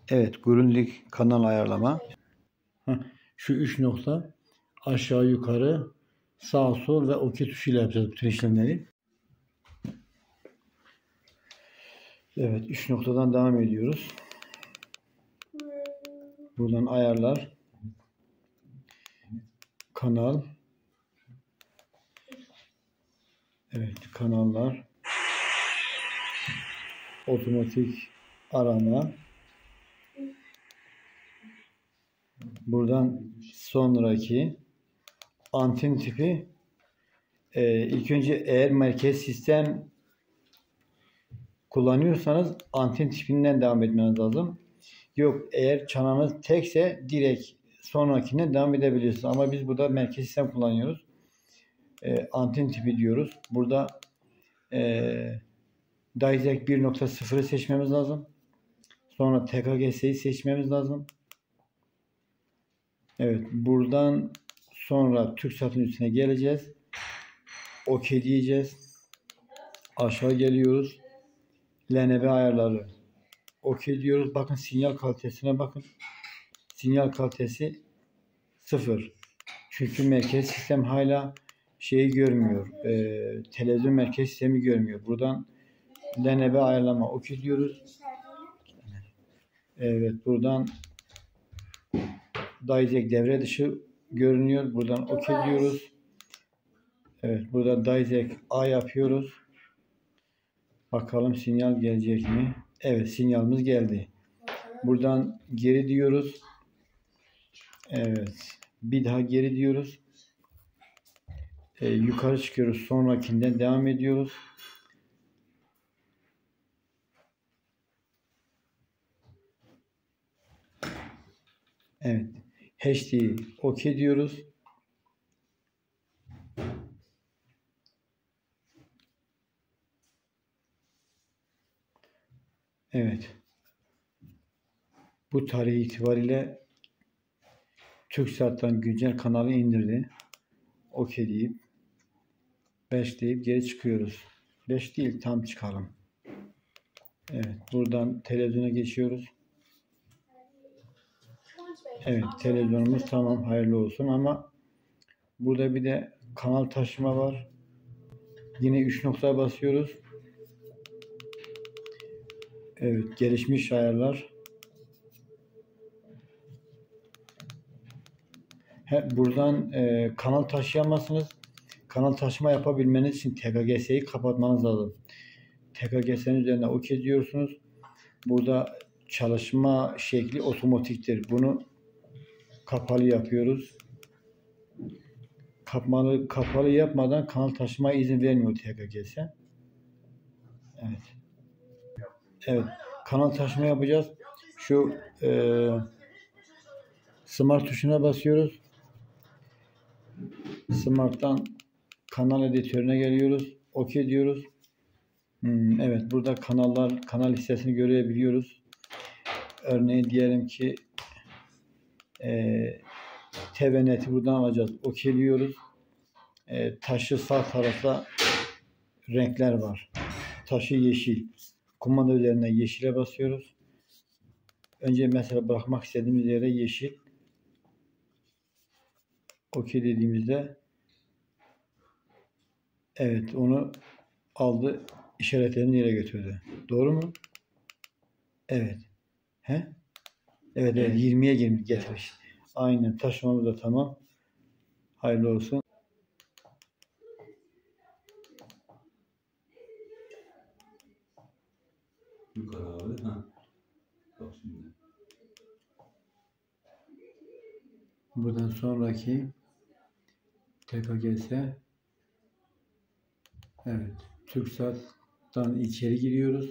Evet, Grundig kanal ayarlama. Şu 3 nokta aşağı yukarı sağ sol ve OK tuşuyla yapacağız bütün işlemleri. Evet, 3 noktadan devam ediyoruz. Buradan ayarlar, kanal. Evet, kanallar, otomatik arama. Buradan sonraki anten tipi. İlk önce eğer merkez sistem kullanıyorsanız anten tipinden devam etmeniz lazım. Yok, eğer çanağınız tekse direkt sonrakinden devam edebilirsiniz. Ama biz burada merkez sistem kullanıyoruz. Anten tipi diyoruz. Burada DiSEC 1.0'ı seçmemiz lazım. Sonra TKGS'yi seçmemiz lazım. Evet, buradan sonra TürkSat'ın üstüne geleceğiz. OK diyeceğiz. Aşağı geliyoruz. LNB ayarları. OK diyoruz. Bakın sinyal kalitesine bakın. Sinyal kalitesi 0. Çünkü merkez sistem hala şeyi görmüyor. Televizyon merkez sistemi görmüyor. Buradan LNB ayarlama OK diyoruz. Evet, buradan DiSEC devre dışı görünüyor. Buradan OK diyoruz. Evet, burada DiSEC A yapıyoruz. Bakalım sinyal gelecek mi? Evet, sinyalimiz geldi. Buradan geri diyoruz. Evet, bir daha geri diyoruz. Yukarı çıkıyoruz. Sonrakinden devam ediyoruz. Evet, HD OK diyoruz. Evet. Bu tarih itibariyle TürkSat'tan güncel kanalı indirdi. OK deyip 5 deyip geri çıkıyoruz. 5 değil, tam çıkalım. Evet, buradan televizyona geçiyoruz. Evet, televizyonumuz tamam, hayırlı olsun ama burada bir de kanal taşıma var. Yine 3 noktaya basıyoruz. Evet, gelişmiş ayarlar. Buradan kanal taşıyamazsınız. Kanal taşıma yapabilmeniz için TKGS'yi kapatmanız lazım. TKGS'nin üzerine OK diyorsunuz. Burada çalışma şekli otomatiktir. Bunu kapalı yapıyoruz. Kapalı yapmadan kanal taşımaya izin vermiyor TKGS. Evet. Evet. Kanal taşıma yapacağız. Şu Smart tuşuna basıyoruz. Smart'tan kanal editörüne geliyoruz. OK diyoruz. Evet, burada kanal listesini görebiliyoruz. Örneğin diyelim ki TVNet'i buradan alacağız. OK diyoruz. Taşı sağ tarafta renkler var. Taşı yeşil. Kumanda üzerine yeşile basıyoruz. Önce mesela bırakmak istediğimiz yere yeşil. OK dediğimizde evet, onu aldı, işaretlerini yere götürdü. Doğru mu? Evet. He? Evet, 20'ye getirmiş. Aynen, taşımamız da tamam. Hayırlı olsun. Yukarı abi. Bak şimdi. Buradan sonraki TKGS. Evet. TürkSat'tan içeri giriyoruz.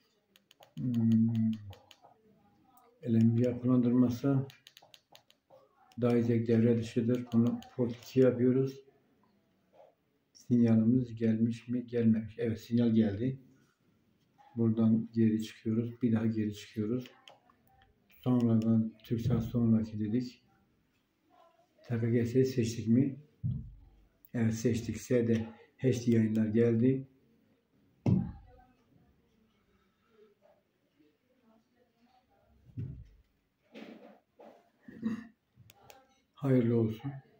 LNB yapılandırması. DiSEC devre dışıdır. Bunu port 2 yapıyoruz. Sinyalimiz gelmiş mi? Gelmemiş. Evet, sinyal geldi. Buradan geri çıkıyoruz. Bir daha geri çıkıyoruz. Sonradan TürkSat sonraki dedik. TKGS'yi seçtik mi? Evet, seçtik. S'de HD yayınlar geldi. Hayırlı olsun.